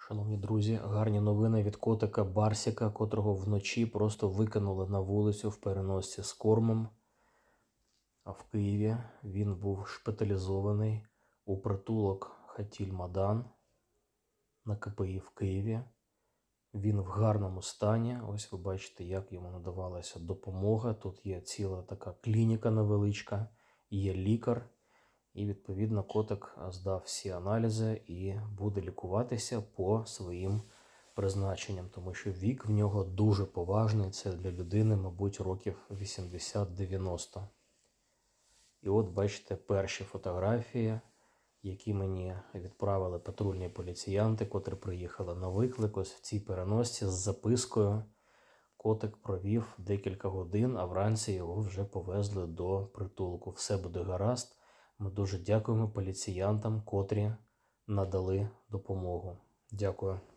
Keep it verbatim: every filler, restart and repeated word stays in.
Шановні друзі, гарні новини від котика Барсіка, котрого вночі просто викинули на вулицю в переносці з кормом. А в Києві він був шпиталізований у притулок Хатіль-Мадан на ка пе і в Києві. Він в гарному стані. Ось ви бачите, як йому надавалася допомога. Тут є ціла така клініка невеличка, є лікар. І, відповідно, котик здав всі аналізи і буде лікуватися по своїм призначенням, тому що вік в нього дуже поважний. Це для людини, мабуть, років вісімдесят-дев'яносто. І от, бачите, перші фотографії, які мені відправили патрульні поліціянти, котрі приїхали на виклик. Ось в цій переносці з запискою. Котик провів декілька годин, а вранці його вже повезли до притулку. Все буде гаразд. Ми дуже дякуємо поліціянтам, котрі надали допомогу. Дякую.